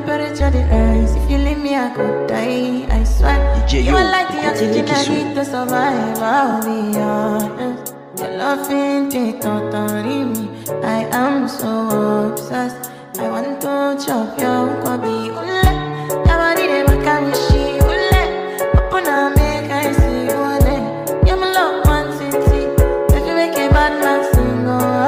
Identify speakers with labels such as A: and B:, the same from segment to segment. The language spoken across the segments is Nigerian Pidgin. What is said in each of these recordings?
A: temperature the rise. If you leave me, I could die. I swear.
B: DJ
A: You
B: Yo,
A: are like the oxygen I
B: Kisu.
A: need to survive. I'll be honest. Your love ain't it totally me. I am so obsessed. I want to chop your kobe. Ule, your body they make a wishi. Ule, open and make I see. Ule, you my love one city. If you make a bad man sing,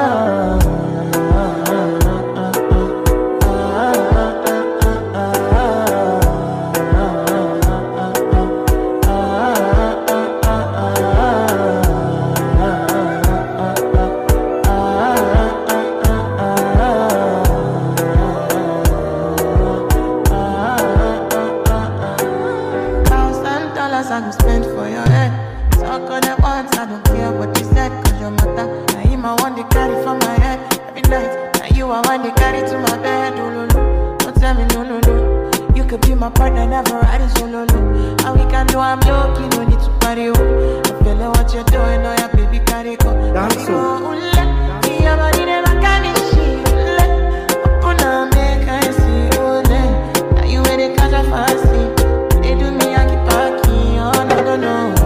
A: I go spend for your head. Talk on the once, I don't care what you said. Cause your matter, now you my one they carry for my head. Every night, now you are one they carry to my bed. Oh, no, no, don't tell me no, no, no. You could be my partner, never riding solo, no. And we can do, I'm lucky, no need to party, oh. I'm feeling what you're doing, oh yeah, baby, carry go.
B: Dance,
A: oh. Your body never can be she, open up, make I see, oh, now you where they catch a fancy. They do me, I keep parking, oh, no, no, no.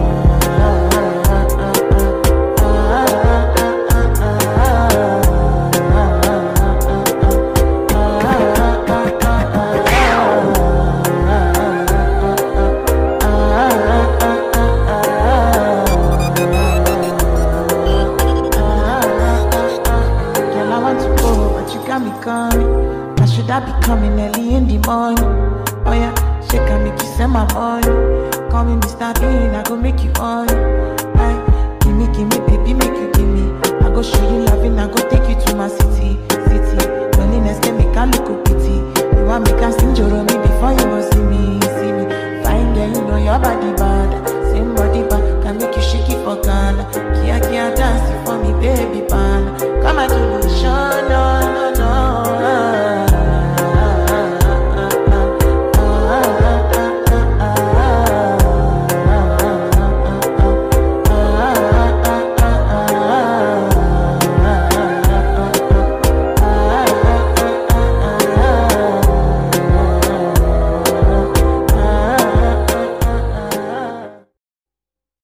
A: Girl, I want to go, but you got me coming. Now should I be coming early in the morning? Oh yeah, shake and make you send my money. Call me Mr. Bean, I go make you on. Aye, give me, baby, make you give me. I go show you loving, I go take you to my city.